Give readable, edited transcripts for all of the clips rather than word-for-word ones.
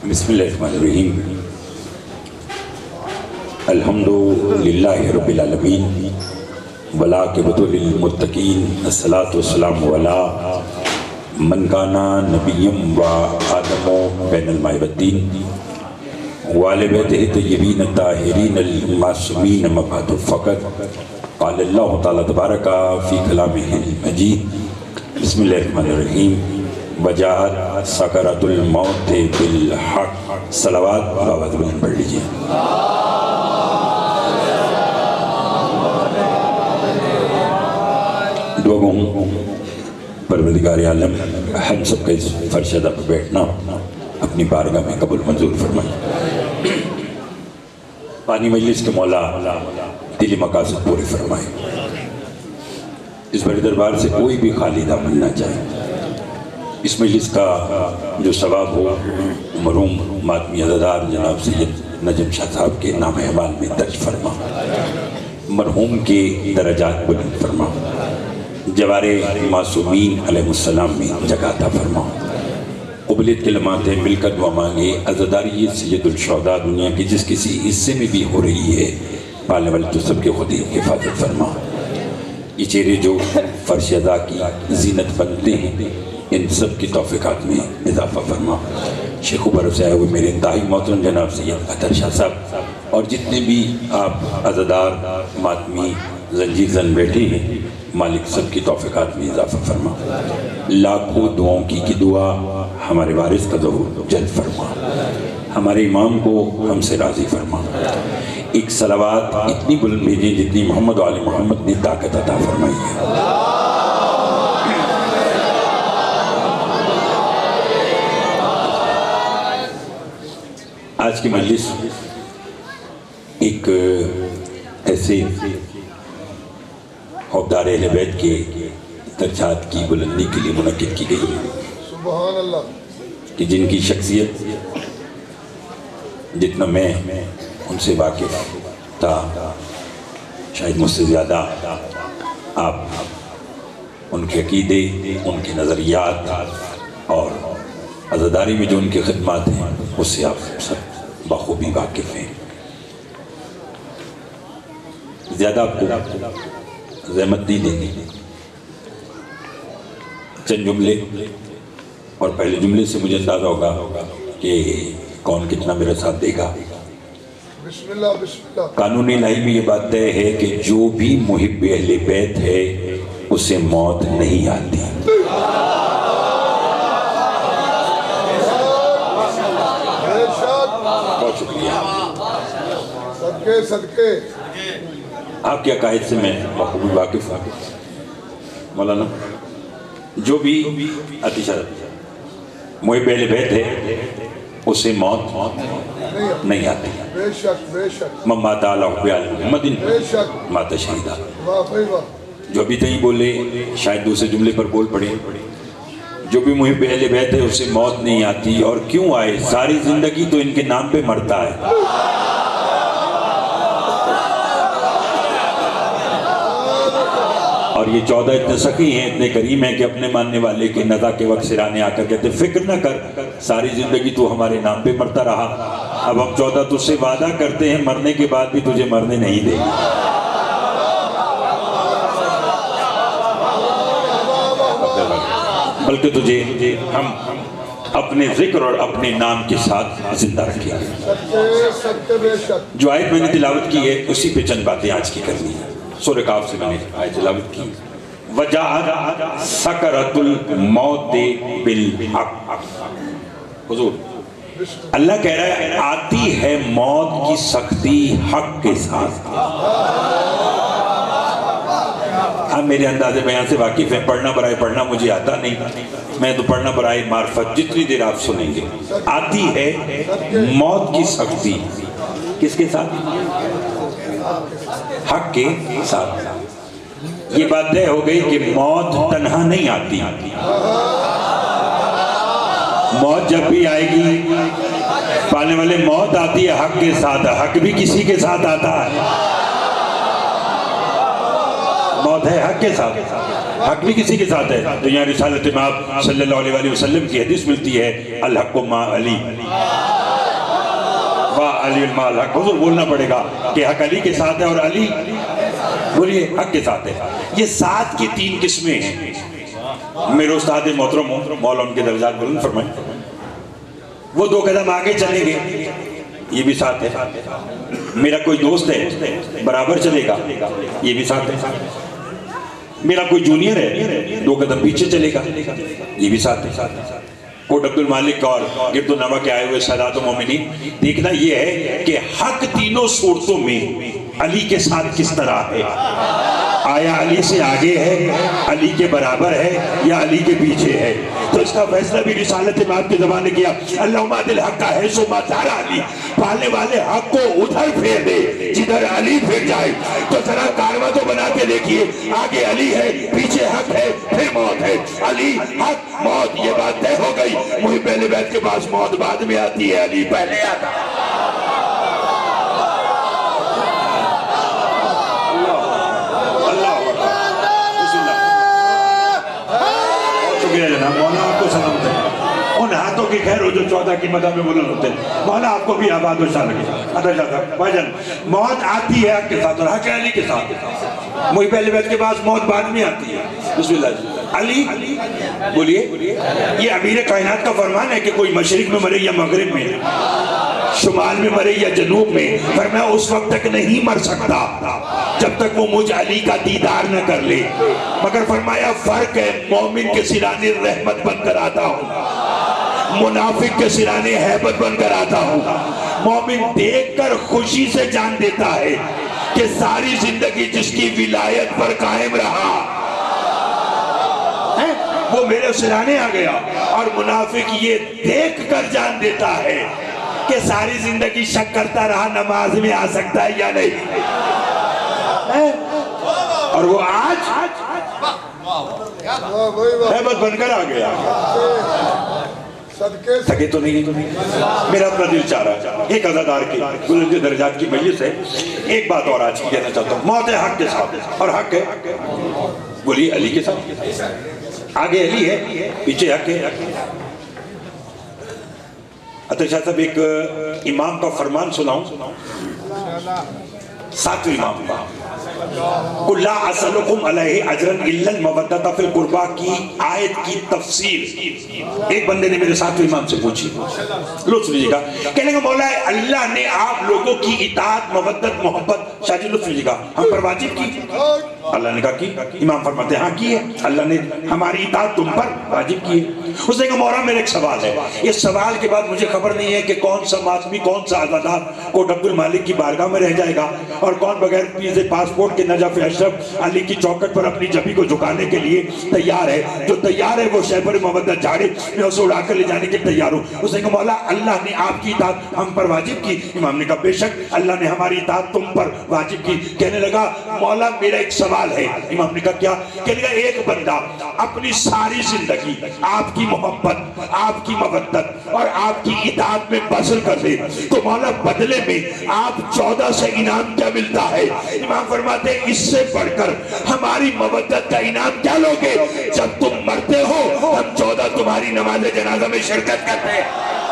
بسم اللہ الرحمن الرحیم الحمدللہ رب العالمین والعاقبۃ للمتقین الصلاۃ والسلام علی من کان نبیا و آدم بین الماء والطین وآل بیتہ الطیبین الطاہرین المعصومین اما بعد فقط قال اللہ تعالی تبارک فی کلامہ المجید بسم اللہ الرحمن الرحیم وجاءت سکرۃ الموت بالحق صلوات بآواز بلند پڑھ لیجیے دعا گو پروردگار عالم ہم سب کا اس فرشدہ پر بیٹھنا اپنی بارگاہ میں قبول منظور فرمائے پانی مجلس کے مولا دلی مقاصد پورے فرمائے اس بڑے دربار سے کوئی بھی خالی دامن نہ جائے اس مجلس کا جو ثواب ہو مرحوم ماتمی عزادار جناب سید نجم شاہ صاحب کے نام اعمال میں درج فرما مرحوم کے درجات بلند فرما جوار معصومین علیہ السلام میں جگہ عطا فرما قبولیت کے لمحات مل کر دعا مانگے عزاداری سید الشہداء دنیا کی جس کسی حصے میں بھی ہو رہی ہے پالنے والے تو سب کے خود ہی حفاظت فرما یہ چہرے جو فرش ادا کی زینت بنتے ہیں ان سب کی توفیقات میں اضافہ فرما شیخ اوپر سے آئے ہوئے میرے انتہائی محترم جناب سید حیدر شاہ صاحب اور جتنے بھی آپ عزادار ماتمی زنجیر زن بیٹھے ہیں مالک سب کی توفیقات میں اضافہ فرما لاکھوں دعاؤں کی دعا ہمارے وارث کا ظہور جلد فرما ہمارے امام کو ہم سے راضی فرما ایک صلوات اتنی بلند بھیجیں جتنی محمد و آل محمد نے طاقت عطا فرمائی ہے آج کی مجلس ایک ایسے عہدیدار اہل بیت کے درجات کی بلندی کے لیے منعقد کی گئی سبحان اللہ کہ جن کی شخصیت جتنا میں ان سے واقف تھا شاید مجھ سے زیادہ آپ ان کے عقیدے ان کے نظریات اور عزاداری میں جو ان کے خدمات ہیں اس سے آپ سب بخوبی واقف ہیں زیادہ آپ کو زحمت نہیں دینی چند جملے اور پہلے جملے سے مجھے اندازہ ہوگا کہ کون کتنا میرا ساتھ دے گا بسم اللہ قانون الہی میں یہ بات طے ہے کہ جو بھی محب اہل بیت ہے اسے موت نہیں آتی بہت شکریہ صدقے صدقے آپ کے عقائد سے میں بخوبی واقف ہوں مولانا جو بھی عطیشہ محب اہل بیت ہے اسے موت نہیں آتی من مات علی حب آل محمد مات شہیدا جو ابھی تھی بولے شاید دوسرے جملے پر بول پڑے جو بھی محب اہل بیت ہے اسے موت نہیں آتی اور کیوں آئے ساری زندگی تو ان کے نام پہ مرتا ہے اور یہ 14 اتنے سخی ہیں اتنے کریم ہیں کہ اپنے ماننے والے کے نزا کے وقت سرانے آ کر کہتے فکر نہ کر ساری زندگی تو ہمارے نام پہ مرتا رہا اب ہم 14 تجھ سے وعدہ کرتے ہیں مرنے کے بعد بھی تجھے مرنے نہیں دیں گے بلکہ تجھے ہم اپنے ذکر اور اپنے نام کے ساتھ زندہ رکھیں گے جو آیت میں نے تلاوت کی ہے اسی پہ چند باتیں آج کی کرنی ہے سورہ کاف سے میں نے آیت تلاوت کی وجاءت سکرۃ الموت بالحق حضور اللہ کہہ رہا ہے آتی ہے موت کی سختی حق کے ساتھ ہم میرے اندازے بیان سے واقف ہیں پڑھنا برائے پڑھنا مجھے آتا نہیں میں تو پڑھنا برائے معرفت جتنی دیر آپ سنیں گے آتی ہے موت کی سختی کس کے ساتھ حق کے ساتھ یہ بات طے ہو گئی کہ موت تنہا نہیں آتی موت جب بھی آئے گی پانے والے موت آتی ہے حق کے ساتھ حق بھی کسی کے ساتھ آتا ہے موت ہے حق کے ساتھ حق بھی کسی کے ساتھ ہے تو یہاں رسالت امام صلی اللہ علیہ وسلم کی حدیث ملتی ہے الحق مع علی واہ علی المال حق، حضور بولنا پڑے گا کہ حق علی کے ساتھ ہے اور علی بولیے حق کے ساتھ ہے۔ یہ سات کی تین قسمیں ہیں۔ میرے استاد محترم مولا ان کے درجات بلند فرمائیں، وہ دو قدم آگے چلیں گے یہ بھی ساتھ ہے، میرا کوئی دوست ہے برابر چلے گا یہ بھی ساتھ ہے، میرا کوئی جونیئر ہے دو قدم پیچھے چلے گا یہ بھی ساتھ ہے۔ کوٹ عبد المالک اور گرد النما کے آئے ہوئے سادات و مومنین، دیکھنا یہ ہے کہ حق تینوں صورتوں میں علی کے ساتھ کس طرح ہے، آیا علی سے آگے ہے، علی کے برابر ہے یا علی کے پیچھے ہے۔ تو اس کا فیصلہ بھی رسالت امام کی زبان نے کیا، اللہم عدل حق کا ہے سو ما دار علی، پالنے والے حق کو ادھر پھیر دے جدھر علی پھر جائے۔ تو ذرا کارواں تو بنا کے دیکھیے، آگے علی ہے، پیچھے حق ہے، پھر موت ہے، علی حق موت، یہ بات طے ہو گئی۔ محب اہل بیت کے پاس موت بعد میں آتی ہے، علی پہلے آتا ہے۔ مولا آپ کو سلامت ہے، ان ہاتھوں کی خیر ہو جو 14 کی مدہ میں بلند ہوتے ہیں، مولا آپ کو بھی آباد و شاہ لگے۔ عطا جاتا بھائی جان، موت آتی ہے حق کے ساتھ اور حق علی کے ساتھ، محب اہل بیت کے پاس موت بعد میں آتی ہے۔ بسم اللہ جی، علی بولیے، یہ امیر کائنات کا فرمان ہے کہ کوئی مشرق میں مرے یا مغرب میں، شمال میں مرے یا جنوب میں، فرمایا اس وقت تک نہیں مر سکتا جب تک وہ مجھ علی کا دیدار نہ کر لے، مگر فرمایا فرق ہے، مومن کے سرانے رحمت بن کر آتا ہوں، منافق کے سرانے حیبت بن کر آتا ہوں۔ مومن دیکھ کر خوشی سے جان دیتا ہے کہ ساری زندگی جس کی ولایت پر قائم رہا وہ میرے سرانے آ گیا، اور منافق یہ دیکھ کر جان دیتا ہے کہ ساری زندگی شک کرتا رہا نماز میں آ سکتا ہے یا نہیں، اور وہ آج حیبت بن کر آ گیا۔ سکے تو نہیں، میرا اپنا دل چاہ رہا، ایک عزادار کی بلند درجات کی مجلس ہے، ایک بات اور آج کی کہنا چاہتا ہوں، موت ہے حق کے ساتھ، اور حق ہے بولی علی کے ساتھ، آگے علی ہے پیچھے حق ہے۔ عطا شاہ صاحب ایک امام کا فرمان سناؤں، ساتویں امام کا، قُلْ لَا أَسْأَلُكُمْ عَلَيْهِ أَجْرًا إِلَّا الْمَوَدَّةَ فِي الْقُرْبَى کی آیت کی تفسیر ایک بندے نے میرے ساتویں امام سے پوچھی، لطف لیجیے گا، کہنے کا مولا ہے اللہ نے آپ لوگوں کی اطاعت مودت محبت، شاہ جی لطف لیجیے گا، ہم پر واجب کی؟ اللہ نے کہا کی؟ امام فرماتے ہیں ہاں کی ہے، اللہ نے ہماری اطاعت تم پر واجب کی ہے۔ اس نے کہا مولا میرے ایک سوال ہے، اس سوال کے بعد مجھے خبر نہیں ہے کہ کون سا ماسمی کون سا عزادار کوٹ عبد المالک کی بارگاہ میں رہ جائے گا اور کون بغیر ویزے پاسپورٹ کے نجف اشرف علی کی چوکٹ پر اپنی جبی کو جھکانے کے لیے تیار ہے، جو تیار ہے وہ شہبر مودت جھاڑے، میں اسے اڑا کر لے جانے کے تیار ہوں۔ اس نے کہا مولا اللہ نے آپ کی اطاعت ہم پر واجب کی؟ امام نے کہا بے شک اللہ نے ہماری اطاعت تم پر واجب کی۔ کہنے لگا مولا میرا ایک سوال ہے۔ امام نے کہا کیا؟ کہنے لگا ایک بندہ اپنی ساری زندگی آپ کی محبت، آپ کی مودت اور آپ کی اطاعت میں بسر کر دے تو مولا بدلے میں آپ 14 سے انعام کیا ملتا ہے؟ امام فرماتے ہیں اس سے بڑھ کر ہماری مودت کا انعام کیا لوگے؟ جب تم مرتے ہو ہم 14 تمہاری نماز جنازہ میں شرکت کرتے ہیں۔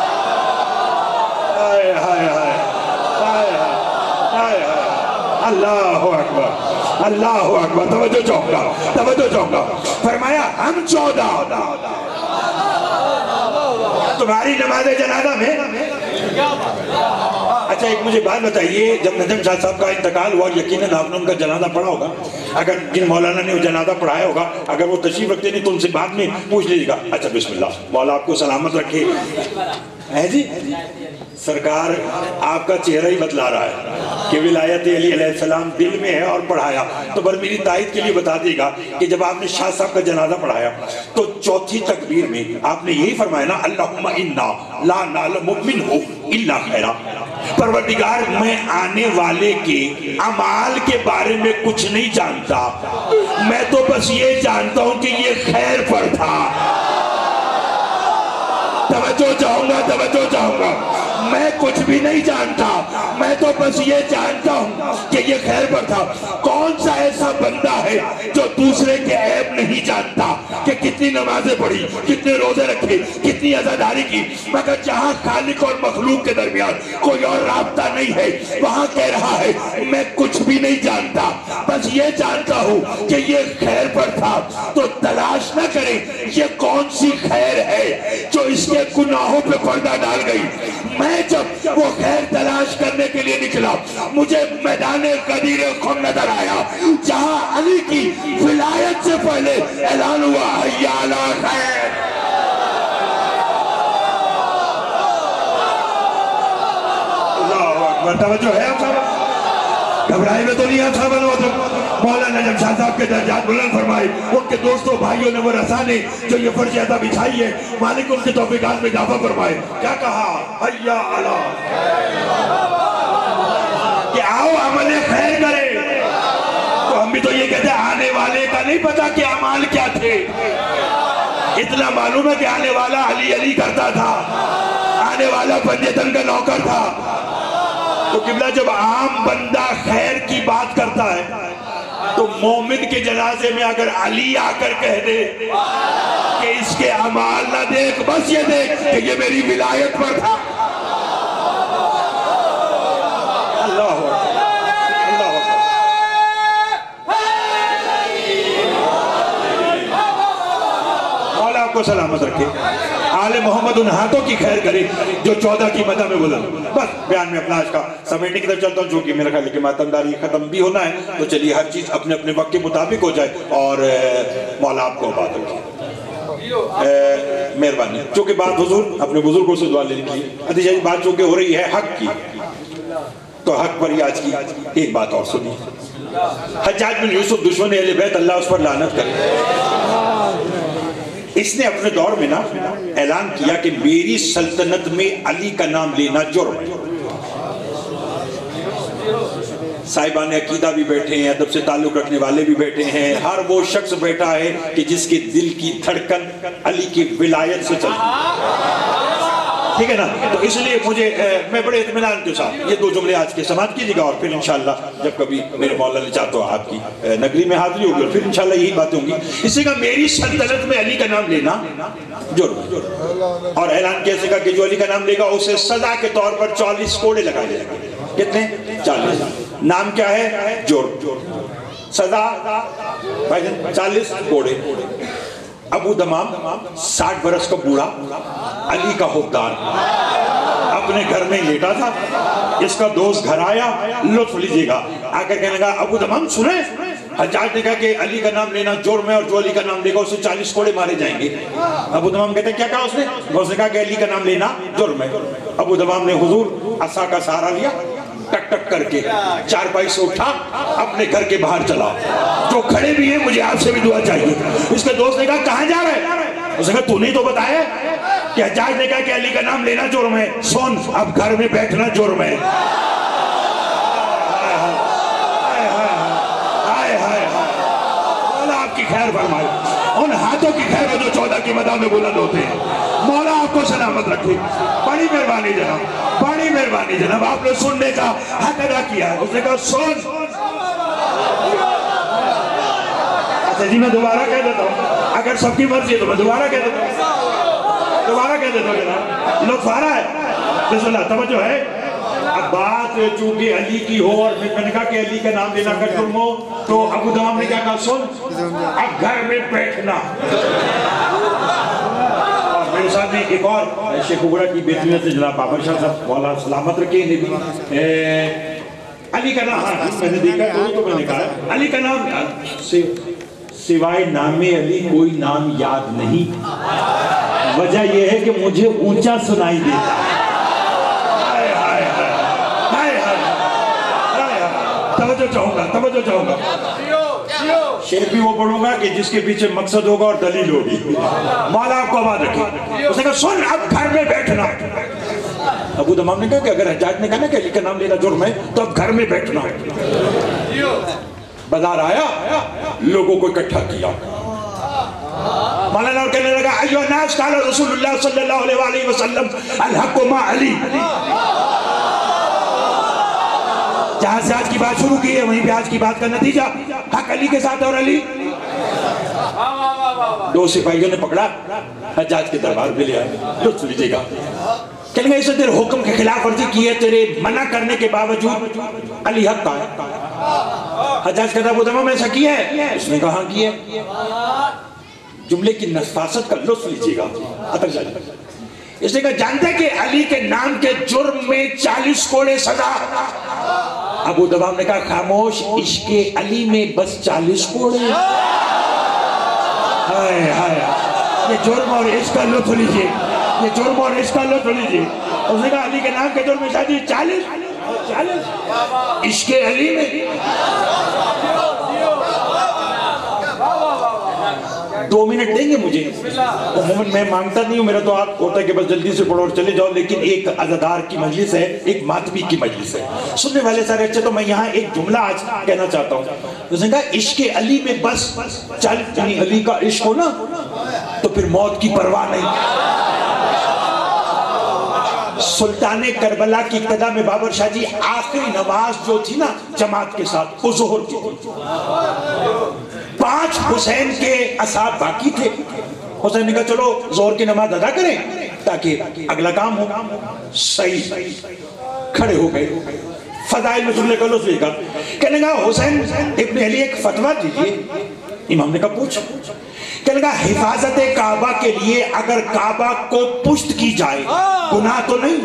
اللہ اکبر، اللہ اکبر، توجہ چاہوں گا، توجہ چاہوں گا، فرمایا ہم 14 تمہاری نماز جنازہ میں۔ اچھا ایک مجھے بات بتائیے، جب نجم شاہ صاحب کا انتقال ہوا یقیناً آپ نے ان کا جنازہ پڑھا ہوگا، اگر جن مولانا نے وہ جنازہ پڑھایا ہوگا اگر وہ تشریف رکھتے نہیں تو ان سے بعد میں پوچھ لیجیے گا۔ اچھا بسم اللہ، مولا آپ کو سلامت رکھے۔ ہے جی سرکار آپ کا چہرہ ہی بتلا رہا ہے کہ ولایت علی علیہ السلام دل میں ہے اور پڑھایا، تو بر میری تائید کے لیے بتا دیے گا کہ جب آپ نے شاہ صاحب کا جنازہ پڑھایا تو چوتھی تکبیر میں آپ نے یہی فرمایا نا اللہم انا لا نعلم منہ الا خیرا، پروردگار میں آنے والے کے اعمال کے بارے میں کچھ نہیں جانتا، میں تو بس یہ جانتا ہوں کہ یہ خیر پر تھا۔ توجہ چاہوں گا، توجہ چاہوں گا، میں کچھ بھی نہیں جانتا، میں تو بس یہ جانتا ہوں کہ یہ خیر پر تھا۔ کون سا ایسا بندہ ہے جو دوسرے کے عیب نہیں جانتا کہ کتنی نمازیں پڑھی، کتنے روزے رکھے، کتنی عزاداری جاری کی مگر جہاں خالق اور مخلوق کے درمیان کوئی اور رابطہ نہیں ہے وہاں کہہ رہا ہے میں کچھ بھی نہیں جانتا بس یہ جانتا ہوں کہ یہ خیر پر تھا تو تلاش نہ کریں یہ کون سی خیر ہے جو اس کے گناہوں پہ پردہ ڈال گئی میں جب وہ خیر تلاش کرنے کے لیے نکلا مجھے میدان غدیر خم نظر آیا جہاں علی کی ولایت سے پہلے اعلان ہوا حی علی خیر اللہ اکبر توجہ ہے آپ صاحب گھبرائی میں تو نہیں آپ صاحب مولانا نجم شاہ صاحب کے درجات بلند فرمائے ان کے دوستوں بھائیوں نے وہ رسانے جو یہ فرض عطا بچھائی ہے مالک ان کے توفیقات میں اضافہ فرمائے کیا کہا حی علی کہ آؤ عمل خیر کرے تو ہم بھی تو یہ کہتے ہیں آنے والے کا نہیں پتا کہ اعمال کیا تھے اتنا معلوم ہے کہ آنے والا علی علی کرتا تھا آنے والا پنجتن کا نوکر تھا تو قبلہ جب عام بندہ خیر کی بات کرتا ہے تو مومن کے جنازے میں اگر علی آ کر کہہ دے کہ اس کے اعمال نہ دیکھ بس یہ دیکھ کہ یہ میری ولایت پر تھا اللہ مولا آپ کو سلامت رکھے آل محمد ان ہاتھوں کی خیر کرے جو 14 کی مدہ میں بلند بس بیان میں اپنا آج کا سمیٹنے کی طرف چلتا ہوں جو کہ میرا خیال ہے کہ ماتمداری ختم بھی ہونا ہے تو چلیے ہر چیز اپنے اپنے وقت کے مطابق ہو جائے اور مولا آپ کو بات رکھے مہربانی چونکہ بات حضور اپنے بزرگوں سے دعا لینے کی عدیشہ جی بات چونکہ ہو رہی ہے حق کی تو حق پر ہی آج کی ایک بات اور سنی حجاج بن یوسف دشمن اہل بیت اللہ اس پر لعنت کرے اس نے اپنے دور میں نا اعلان کیا کہ میری سلطنت میں علی کا نام لینا جرم ہے صاحبان عقیدہ بھی بیٹھے ہیں ادب سے تعلق رکھنے والے بھی بیٹھے ہیں ہر وہ شخص بیٹھا ہے کہ جس کے دل کی دھڑکن علی کی ولایت سے چلتی ہے ٹھیک ہے نا تو اس لیے مجھے میں بڑے اطمینان کے ساتھ یہ 2 جملے آج کے سماعت کیجیے گا اور پھر انشاءاللہ جب کبھی میرے مولا نے چاہتا ہو آپ کی نقوی میں حاضری ہوگی اور پھر انشاءاللہ یہی باتیں ہوں گی اسی کا میری سلطنت میں علی کا نام لینا جرم اور اعلان کیسے کا کہ جو علی کا نام لے گا اسے سزا کے طور پر 40 کوڑے لگائے جائیں گے کتنے 40 نام کیا ہے جرم سزا 40 کوڑے ابو دمام 60 برس کا بوڑھا علی کا حکمدار اپنے گھر میں لیٹا تھا اس کا دوست گھر آیا لطف لیجیے گا آ کر کہنے لگا ابو دمام سنیں حجاج نے کہا کہ علی کا نام لینا جرم ہے اور جو علی کا نام لے گا اسے 40 کوڑے مارے جائیں گے ابو دمام کہتے ہیں کیا کہا اس نے کہا کہ علی کا نام لینا جرم ہے ابو دمام نے حضور عصا کا سہارا لیا ٹک ٹک کر کے چارپائی سے اٹھا اپنے گھر کے باہر چلا جو کھڑے بھی ہیں مجھے آپ سے بھی دعا چاہیے اس کے دوست نے کہا کہاں جا رہے ہیں اس نے کہا تو نہیں تو بتایا کہ حجاج نے کہا کہ علی کا نام لینا جرم ہے سن اب گھر میں بیٹھنا جرم ہے مولا آپ کی خیر فرمائے ان ہاتھوں کی خیر ہو جو 14 کی مدہ میں بلند ہوتے ہیں مولا آپ کو سلامت رکھے بڑی مہربانی جناب بڑی مہربانی جناب آپ نے سننے کا حق ادا کیا ہے اس نے کہا سن اچھا جی میں دوبارہ کہہ دیتا ہوں اگر سب کی مرضی ہے تو میں دوبارہ کہہ دیتا ہوں جناب لوگ فارا ہے بسم اللہ توجہ ہے اب بات چونکہ علی کی ہو اور میں نے کہا کہ علی کا نام لینا کا جرم ہو تو ابو دمام نے کیا کہا سن اب گھر میں بیٹھنا اور میرے ساتھ میں ایک اور شیخ اگڑا کی بیٹی سے جناب بابر شاہ صاحب مولا سلامت رکھے انہیں بھی علی کا نام میں نے دیکھا تو میں نے کہا علی کا نام سوائے نام علی کوئی نام یاد نہیں وجہ یہ ہے کہ مجھے اونچا سنائی دیتا توجہ چاہوں گا شعر بھی وہ پڑھوں گا کہ جس کے پیچھے مقصد ہوگا اور دلیل ہوگی مولا آپ کو آباد رکھے اس نے کہا سن اب گھر میں بیٹھنا ابو دمام نے کہا کہ اگر حجاج نے کہا نا کہ علی کا نام لینا جرم ہے تو اب گھر میں بیٹھنا بازار آیا لوگوں کو اکٹھا کیا مولانا کہنے لگا ایھا الناس قال رسول اللہ صلی اللہ علیہ وآلہ وسلم الحق مع علی جہاں سے آج کی بات شروع کی ہے وہیں پہ آج کی بات کا نتیجہ حق علی کے ساتھ اور علی दो सिपाहियों ने पकड़ा, हज्जाज के दरबार में ले आए, लुत्फ लीजिएगा। कहने लगे, इसने तेरे हुक्म के खिलाफ वर्जी की है, तेरे मना करने के बावजूद अली हक का है। हज्जाज कहता अबू दमाम ऐसा किया है? उसने कहा की है। जुमले की नफासत का लुत्फ लीजिएगा। इसने कहा जानते कि अली के नाम के जुर्म में 40 कोड़े सजा। अबू दमाम ने कहा खामोश, इश्के अली में बस 40 कोड़े। हाय हाय, ये जुर्म और इसका लुत्फ लीजिए, ये जुर्म और इसका लुत्फ लीजिए। उसने कहा अली के नाम के जुर्म में शादी 40 इश्के अली में। 2 मिनट देंगे मुझे? मोहम्मद मैं मांगता नहीं हूँ, मेरा तो आप होता है कि बस जल्दी से पढ़ो और चले जाओ, लेकिन एक अज़ादार की मजलिस है, एक मातमी की मजलिस है, सुनने वाले सारे अच्छे। तो मैं यहाँ एक जुमला आज कहना चाहता हूँ। उसने कहा इश्क़ अली में बस 40, यानी अली का इश्क हो ना तो फिर मौत की परवाह नहीं। सुल्ताने करबला की इब्तिदा में बाबर शाह जी आखिरी नमाज जो थी ना जमात के साथ, वो ज़ोहर की थी। 5 हुसैन के असाब बाकी थे। हुसैन ने कहा चलो ज़ोहर की नमाज अदा करें ताकि अगला काम हो। सही खड़े हो गए, फजाइल में जुमले का लुत्फ लेगा। कहने लगा हुसैन इब्न अली एक फतवा दीजिए। इमाम ने कहा पूछ। कहने लगा हिफाजत काबा के लिए अगर काबा को पुष्ट की जाए गुनाह तो नहीं?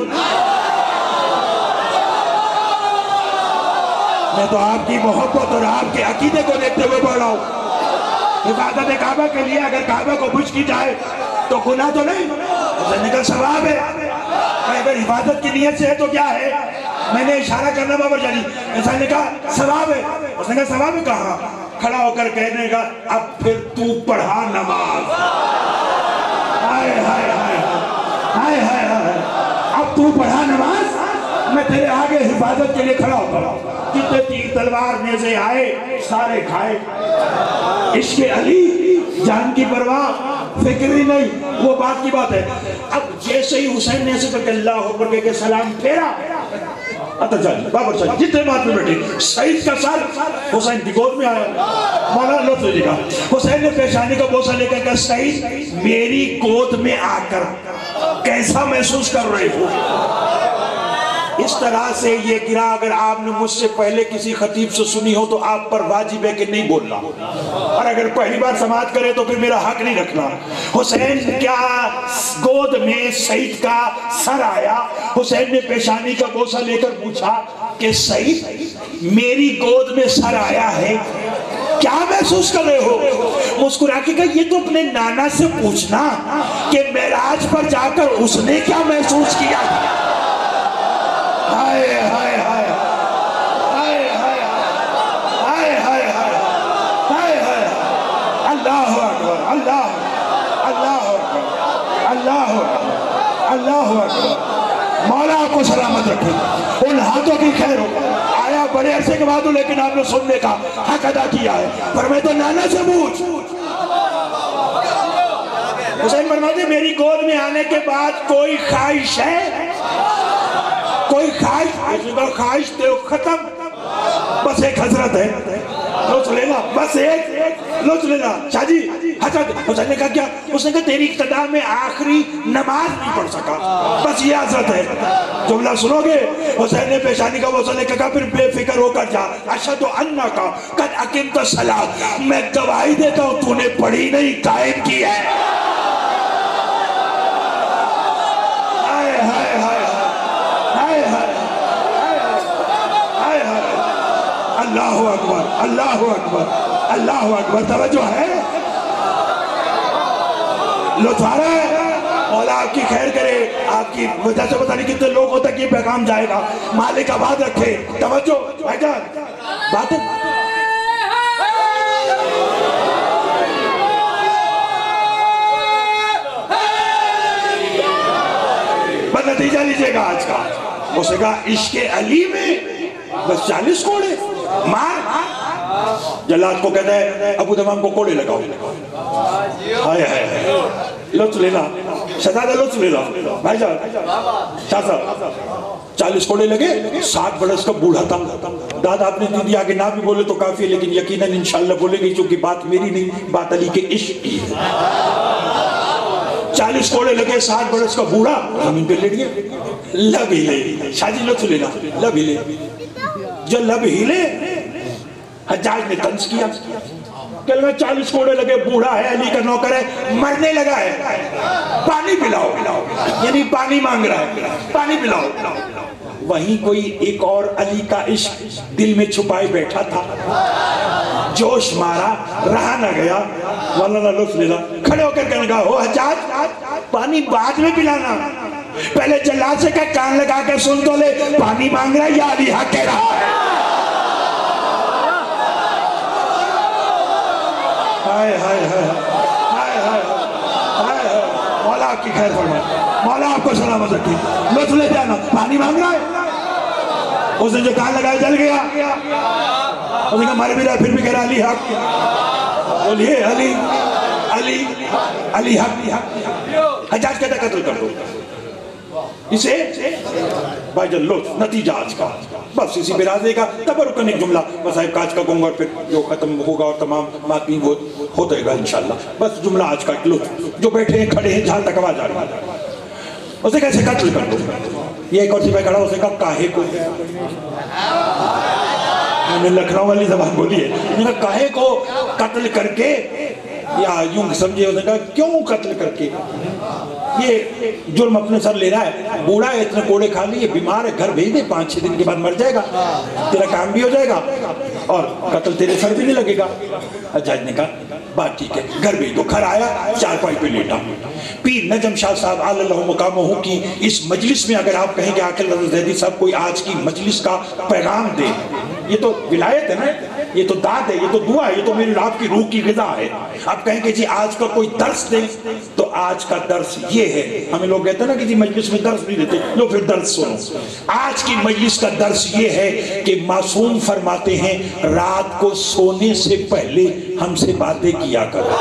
मैं तो आपकी मोहब्बत और आपके अकीदे को देखते हुए बोल रहा हूँ। हिफाजत काबा के लिए अगर काबा को पुष्ट की जाए तो गुनाह तो नहीं? उसने कहा सवाब है। अगर हिफाजत की नीयत से है तो क्या है? मैंने इशारा करना बाबर जानी, ऐसा ने कहा सवाब है। उसने कहा सवाब है कहा? खड़ा होकर कहने का अब फिर तू पढ़ा नमाज। हाय हाय हाय हाय हाय हाय, अब तू पढ़ा नमाज, मैं तेरे आगे हिफाजत के लिए खड़ा होता। जितने तीर तलवार नेज़े आए सारे खाए। इश्क़ अली जान की परवाह, फिक्र ही नहीं, वो बात की बात है। अब जैसे ही हुसैन ने ऐसे करके अल्लाह अकबर के सलाम फेरा, बाबर साहब जितने बात में बैठे, सईद का सर हुसैन की गोद में आया। मौला लुत्फ लीजिएगा। हुसैन ने पेशानी का बोसा लेकर कहा सईद मेरी गोद में आकर कैसा महसूस कर रहे हो? इस तरह से ये गिरा अगर आपने मुझसे पहले किसी खतीब से सुनी हो तो आप पर वाजिब है कि नहीं बोलना, और अगर पहली बार समाअत करे तो फिर मेरा हक नहीं रखना। हुसैन क्या गोद में सईद का सर आया। हुसैन ने पेशानी का बोसा लेकर पूछा कि सईद मेरी गोद में सर आया है, क्या महसूस कर रहे हो? मुस्कुरा के कहा ये तो अपने नाना से पूछना कि मेराज पर जाकर उसने क्या महसूस किया। हाय हाय हाय हाय हाय हाय हाय हाय हाय, अल्लाह अकबर, अल्लाह अल्लाह अल्लाह अल्लाह अकबर। मौला आपको सलामत रखे, उन हाथों की खैर हो। आया बड़े अरसे के बाद, लेकिन आपने सुनने का हक अदा किया है। पर मैं तो नाना से पूछ। हुसैन फरमाते मेरी गोद में आने के बाद कोई ख्वाहिश है? कोई ख्वाहिश तो खत्म, बस एक हजरत है, लुत्फ लेना, बस एक लुत्फ लेना। शाह जी हजरत। हुसैन ने कहा क्या? उसने कहा तेरी इब्तिदा में आखिरी नमाज नहीं पढ़ सका, बस ये हजरत है। जुमला सुनोगे? हुसैन ने पेशानी का बोसा लेकर कहा फिर बेफिक्र होकर जा, अशहदु अन्ना का कद अकीमत सलात, मैं गवाही देता हूँ तूने पढ़ी नहीं कायम की है। अल्लाह अकबर, अल्लाह अकबर, अल्लाह अकबर। तवज्जो है, लुत्फ आ रहा है। मौला आपकी खैर करे, आपकी वजह से पता नहीं कितने लोगों तक ये पैगाम जाएगा। मालिक आबाद रखे। तवज्जो भाईजान, बात बस नतीजा लीजिएगा आज का। उसने कहा इश्क़ अली में बस 40 कोड़े मार। जल्लाद को कहता है अबू दमाम को कोड़े लगाओ। हाय हाय, लुत्फ लेना शहजादा, लुत्फ लेना भाईजान, शाह साहब। 40 कोड़े लगे, 60 बरस का बूढ़ा था। दादा आपने दीदी आगे ना भी बोले तो काफी है, लेकिन यकीनन इंशाल्लाह बोलेंगे, क्योंकि बात मेरी नहीं, बात अली के इश्क की है। 40 कोड़े लगे, 60 बरस का बूढ़ा जमीन पे लेट गया। लब हिले, शादी लो लेना, लब हिले। जो लब हिले, हज्जाज ने तंज किया, कल में 40 कोड़े लगे, बूढ़ा है, अली का नौकर है, मरने लगा है, पानी पिलाओ, यानी पानी मांग रहा है, पानी पिलाओ। वहीं कोई एक और अली का इश्क दिल में छुपाए बैठा था, जोश मारा, रहा न गया, वाला लुत्फ लेला, खड़े होकर कहने लगा, हो हज्जाज, पानी बाद में पिलाना, पहले जल्लाद से कह कान लगा के सुन तो ले, पानी मांग रहा है या अली हक कह रहा है। हाय हाय हाय हाय हाय हाय, मौला आपकी खैर फरमाए, मौला आपको सलामत रखे, लुत्फ ले जाना, पानी मांग रहा है। उसने जो कान लगाया जल गया, उसने कहा मर भी रहा, फिर भी कह रहा अली हक, बोलिए अली अली अली हक। हज्जाज कहता कत्ल कर दो इसे, भाईजान लो नतीजा आज का, बस इसी पे राज़ी का तबरुकन एक जुमला मसाइब काज का कहूँगा, और फिर जो खत्म होगा और तमाम बाकी वो हो जाएगा इंशाल्लाह। बस जुमला आज का लो, जो बैठे हैं खड़े हैं, जहाँ तक आवाज आ रही है, उसे कैसे कत्ल कर दो। ये एक और सिपाही खड़ा, उसे कहा काहे को, मैंने लखनऊ वाली जबान बोली है, मैंने कहा काहे को कत्ल करके, या यूं समझिए, उसने कहा क्यों कत्ल करके, ये जुर्म अपने सर ले रहा है, बूढ़ा है, इतने कोड़े खा लिए, बीमार है, घर भेज दे, 5-6 दिन के बाद मर जाएगा, तेरा काम भी हो जाएगा और कत्ल तेरे सर भी नहीं लगेगा। हज्जाज ने कहा बात ठीक है, घर भेज दो। घर आया, चारपाई पे लेटा, पीर नजम शाह साहब आलल्लाहु मकामहू की इस मजलिस में अगर आप कहेंगे आखिर ज़ैदी साहब कोई आज की मजलिस का पैगाम दे, ये तो विलायत है ना, ये तो दाद है, ये तो दुआ है, ये तो मेरी आपकी रूह की ग़िज़ा है। आप कहेंगे जी आज का कोई दर्स दे, तो आज का दर्स ये है, हमें लोग कहते हैं ना कि जी मजलिस में दर्स नहीं देते, लो फिर दर्स सुनो। आज की मजलिस का दर्स ये है कि मासूम फरमाते हैं रात को सोने से पहले हमसे बातें किया करो।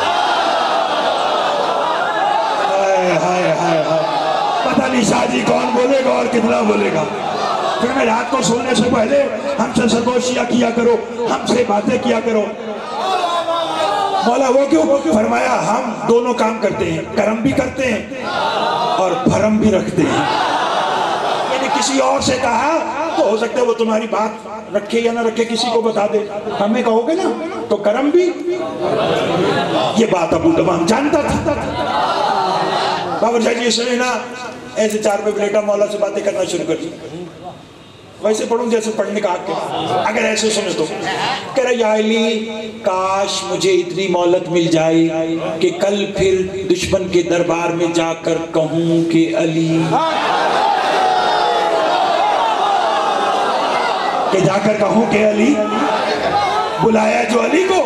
हाय हाय हाय हाय, पता नहीं शादी कौन बोलेगा और कितना बोलेगा, फिर मैं रात को सोने से पहले हमसे सरगोशियां किया करो, हमसे बातें किया करो। मौला वो क्यों? फरमाया हम दोनों काम करते हैं, करम भी करते हैं और भरम भी रखते हैं। मैंने किसी और से कहा तो हो सकता है वो तुम्हारी बात रखे या ना रखे, किसी को बता दे, हमें कहोगे ना तो करम भी। ये बात अबू तमाम जानता था। बाबर शाह जी इसने ना ऐसे चार पे लेटा मौला से बातें करना शुरू कर दी, वैसे पढ़ूं जैसे पढ़ने का आके, अगर ऐसे सुने तो कह रहा या अली काश मुझे इतनी मोहलत मिल जाए कि कल फिर दुश्मन के दरबार में जाकर कहूं कि अली, कि जाकर कहूं कि अली बुलाया जो अली को,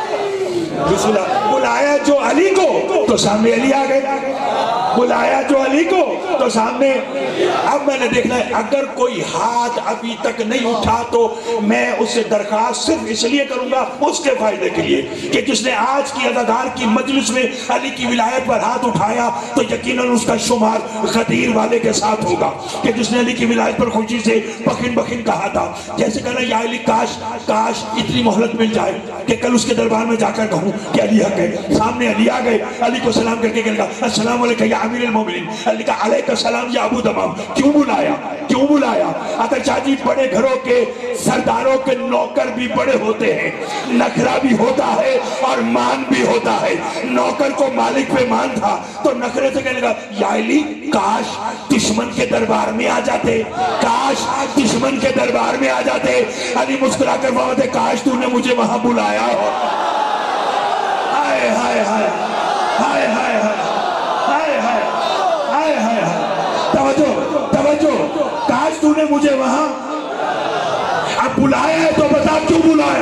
बुलाया जो अली को तो सामने अली आ गए, बुलाया जो अली को तो सामने। अब मैंने देखना है अगर कोई हाथ अभी तक नहीं उठा तो मैं उससे दरखास्त सिर्फ इसलिए करूंगा उसके फायदे के लिए कि जिसने आज की अज़ादार की मजलिस में अली की विलायत पर हाथ उठाया तो यकीनन उसका शुमार गदीर वाले के साथ होगा, कि जिसने अली की विलायत पर खुशी से बखिन बखिन कहा था, जैसे कहना या अली काश काश इतनी मोहलत मिल जाए कि कल उसके दरबार में जाकर कहूं कि अली हक है। सामने अली आ गए, अली को सलाम करके कहेगा अस्सलाम वालेकुम या अमीरुल मोमिनीन, अली का अलैका सलाम या अबू तमाम। क्यों बुलाया, क्यों बुलाया? अतर शादी बड़े घरों के सरदारों के नौकर भी बड़े होते हैं, नखरा भी होता है और मान भी होता है। नौकर को मालिक पे मान था तो नखरे से कहने लगा या अली काश दुश्मन के दरबार में आ जाते, काश दुश्मन के दरबार में आ जाते। अली मुस्कुरा कर फरमाते काश तूने मुझे वहां बुलाया हो। हाय हाय हाय हाय हाय हाय हाय हाय हाय हाय, तवज्जो तवज्जो, काश तूने मुझे वहां, अब बुलाया है तो बता क्यों बुलाया।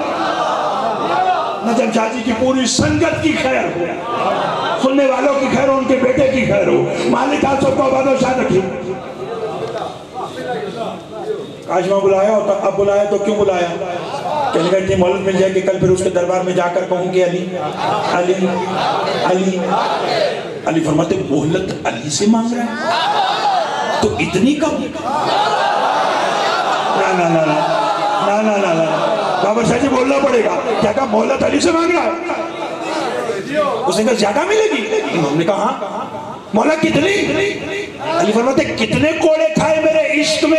नजम शाह जी की पूरी संगत की खैर हो, सुनने वालों की खैर हो, उनके बेटे की खैर हो, मालिक आप सबको आबाद शाह रखिए। काश वहां बुलाया होता, अब बुलाया तो क्यों बुलाया? कहने का इतनी मोहलत मिल जाएगी कल फिर उसके दरबार में जाकर कहूं कि अली अली अली। अली फरमाते मोहलत अली से मांग रहा है تو اتنی کم؟ نا بابا شاہ جی بولنا پڑے گا. کیا کہا مولا علی سے مانگ رہا ہے؟ اس نے کہا زیادہ ملے گی؟ امام نے کہا ہاں. مولا کتنی؟ علی فرماتے کتنے کوڑے کھائے میرے عشق میں؟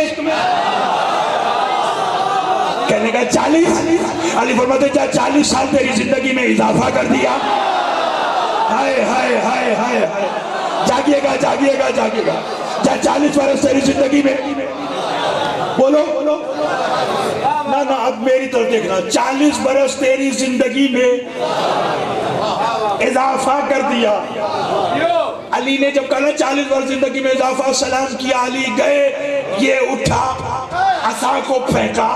کہنے کا 40. علی فرماتے جا 40 سال تیری زندگی میں اضافہ کر دیا. ہائے ہائے ہائے ہائے جاگیے گا جاگیے گا جاگیے گا. جا 40 برس تیری زندگی میں بولو نا اب میری طرف دیکھنا. 40 برس تیری زندگی میں اضافہ کر دیا. علی نے جب کہا 40 برس زندگی میں اضافہ, سلام کیا, علی گئے, یہ اٹھا, عصا کو پھینکا,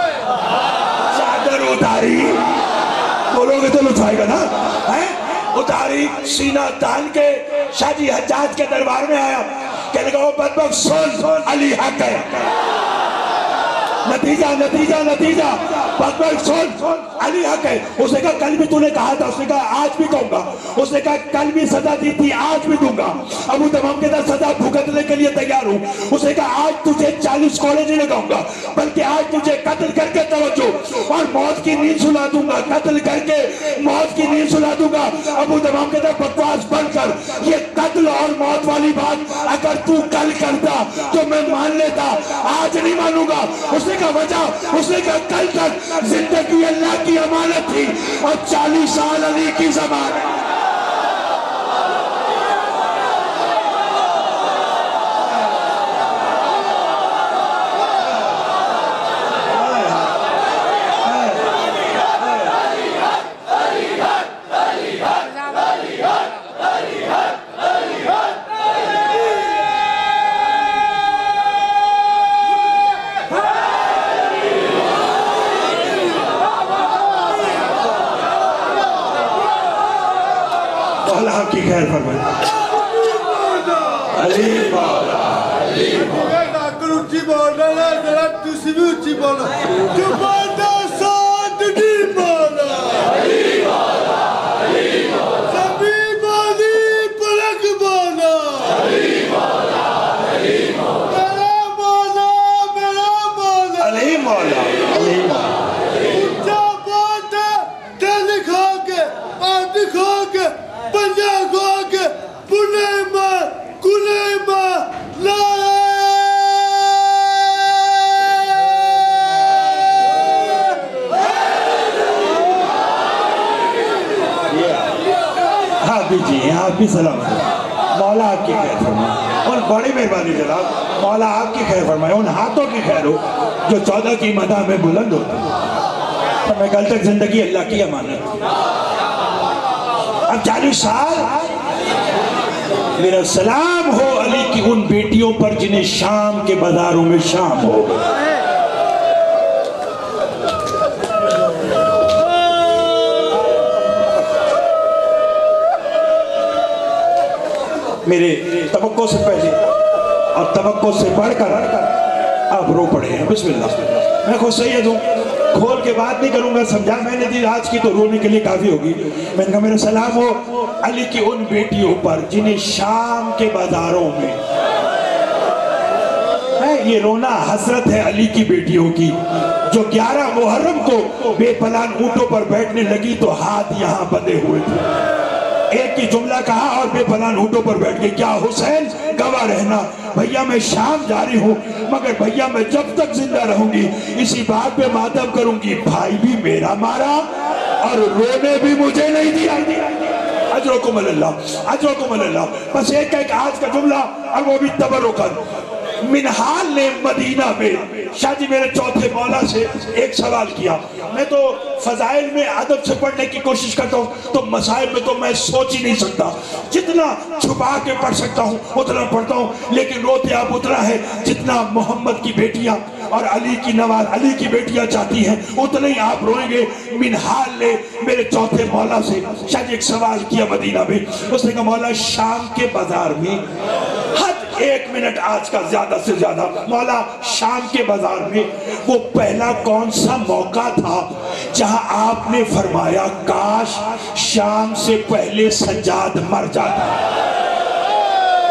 چادر اتاری, بولو گے تو لطف آئے گا نا, اتاری, سینہ تان کے شاہ جی حجاج کے دربار میں آیا. کہنے کا وہ بدبخت سن, علی حق ہے. نتیجہ بدبخت سن, علی حق ہے. اس نے کہا کل بھی تو نے کہا تھا. اس نے کہا آج بھی کہوں گا. اس نے کہا کل بھی سزا دی تھی, آج بھی دوں گا. ابو تمام کے در سزا بھگتنے کے لیے تیار ہوں. اس نے کہا آج تجھے 40 کوڑے نہیں لگاؤں گا, بلکہ آج تجھے قتل کر کے توجہ اور موت کی نیند سلا دوں گا. قتل کر کے موت کی نیند سلا دوں گا. ابو تمام کے در بکواس بند کر. یہ قتل اور موت والی بات اگر تو کل کرتا تو میں مان لیتا, آج نہیں مانوں گا. اس نے کہا وجہ, اس نے کہا کل تک زندگی اللہ کی امانت تھی اور 40 سال علی کی زبان. اللہ کی خیر فرمائے. علی مولا, علی مولا. اچھی بولنا نا, ذرا تسی بھی اچھی بولنا. جو بولنا ساتھ نہیں بولنا. علی مولا, علی مولا. سبھی بازی پلک بولنا. علی مولا, علی مولا. میرا مولا, میرا مولا. علی مولا, علی مولا. اچھا بات ہے, دل کھا کے, آنکھ کھا کے, پنجا کھا کے, پنے ماں, کنے ماں, لائے. جی آپ بھی سلام. مولا آپ کی خیر فرمائے. اور بڑی مہربانی جناب, مولا آپ کی خیر فرمائے. ان ہاتھوں کی خیر ہو جو 14 کی مدح میں بلند ہوتا. تو میں کل تک زندگی اللہ کی امانت. اب 40 سال میرا سلام ہو علی کی ان بیٹیوں پر جنہیں شام کے بازاروں میں شام ہو. میرے توقع سے پہلے اور توقع سے بڑھ کر آپ رو پڑے ہیں. بسم اللہ. میں خود سید ہوں, کھول کے بات نہیں کروں گا, سمجھا میں نے دی آج کی تو رونے کے لیے کافی ہوگی. میں نے کہا میرا سلام ہو علی کی ان بیٹیوں پر جنہیں شام کے بازاروں میں. یہ رونا حسرت ہے علی کی بیٹیوں کی جو 11 محرم کو بے پلان اونٹوں پر بیٹھنے لگی تو ہاتھ یہاں بندھے ہوئے تھے. ایک کی جملہ کہا اور بے پلان اونٹوں پر بیٹھ گئی. کیا حسین گواہ رہنا, بھیا میں شام جاری ہوں, مگر بھیا میں جب تک زندہ رہوں گی اسی بات پہ ماتم کروں گی, بھائی بھی میرا مارا اور رونے بھی مجھے نہیں دیا. اجرکم اللہ, اجرکم اللہ. بس ایک آج کا جملہ اور وہ بھی تبرکن. منحال نے مدینہ میں شاہ جی میرے چوتھے مولا سے ایک سوال کیا. میں تو فضائل میں ادب سے پڑھنے کی کوشش کرتا ہوں تو مسائل میں تو میں سوچ ہی نہیں سکتا. جتنا چھپا کے پڑھ سکتا ہوں اتنا پڑھتا ہوں, لیکن روتے آپ اتنا ہے جتنا محمد کی بیٹیاں اور علی کی نواز علی کی بیٹیاں چاہتی ہیں اتنا ہی آپ روئیں گے. منحال نے میرے چوتھے مولا سے شاہ جی ایک سوال کیا مدینہ میں. اس نے کہا مولا شام کے بازار میں حد 1 منٹ آج کا زیادہ سے زیادہ, مولا شام کے بازار میں وہ پہلا کون سا موقع تھا جہاں آپ نے فرمایا کاش شام سے پہلے سجاد مر جاتا.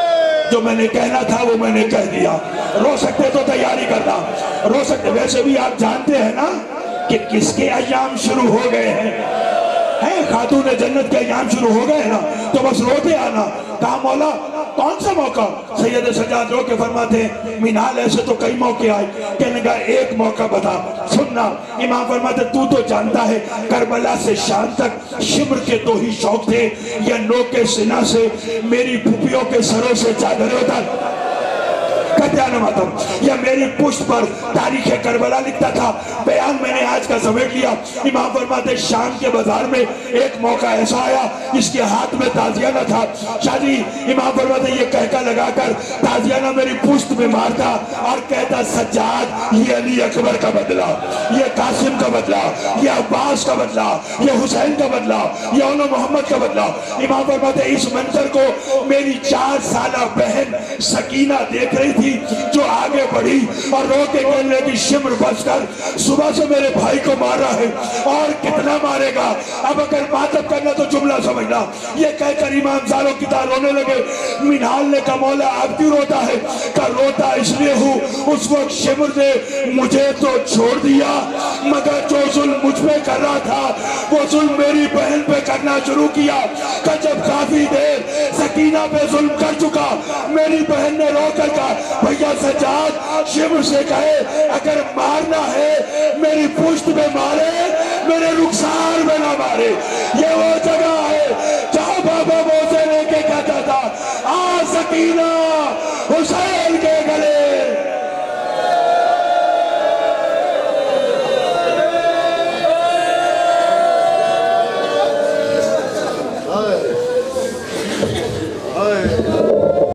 جو میں نے کہنا تھا وہ میں نے کہہ دیا. رو سکتے تو تیاری کرنا, رو سکتے. ویسے بھی آپ جانتے ہیں نا کہ کس کے ایام شروع ہو گئے ہیں؟ خاتون جنت کے ایام شروع ہو گئے نا, تو بس روتے آنا. کہا مولا کون سا موقع؟ سید سجاد رو کے فرماتے ہیں منال ایسے تو کئی موقع آئے, کہنے کا ایک موقع بتا سننا. امام فرماتے تو جانتا ہے کربلا سے شام تک شمر کے دو ہی شوق تھے, یا نوک کے سنا سے میری پھوپھیوں کے سروں سے چادریں اتار ماتم, یا میری پشت پر تاریخ کربلا لکھتا تھا. بیان میں نے آج کا سمیٹ لیا. امام فرماتے شام کے بازار میں ایک موقع ایسا آیا جس کے ہاتھ میں تازیانہ تھا. شادی امام فرماتے یہ کہکا لگا کر تازیانہ میری پشت میں مارتا اور کہتا سجاد یہ علی اکبر کا بدلہ, یہ قاسم کا بدلہ, یہ عباس کا بدلہ, یہ حسین کا بدلہ, یہ اولو محمد کا بدلہ. امام فرماتے اس منظر کو میری 4 سالہ بہن سکینہ دیکھ رہی تھی, جو آگے بڑھی اور رو کے کہنے کی شمر بچ کر صبح سے میرے بھائی کو مارا ہے اور کتنا مارے گا, اب اگر ماتب کرنا تو جملہ سمجھنا. یہ کہہ کر امام زارو کی طرح رونے لگے. منال نے کہا مولا آپ کیوں روتا ہے؟ کہا روتا اس لیے ہوں اس وقت شمر نے مجھے تو چھوڑ دیا, مگر جو ظلم مجھ پہ کر رہا تھا وہ ظلم میری بہن پہ کرنا شروع کیا. کہ جب کافی دیر سکینہ پہ ظلم کر چکا, میری بہن نے رو کر کہا بھیا سجاد شمر سے کہے اگر مارنا ہے میری پشت میں مارے, میرے رخسار میں نہ مارے. یہ وہ جگہ ہے جہاں بابا موزے لے کے کہتا تھا آ سکینہ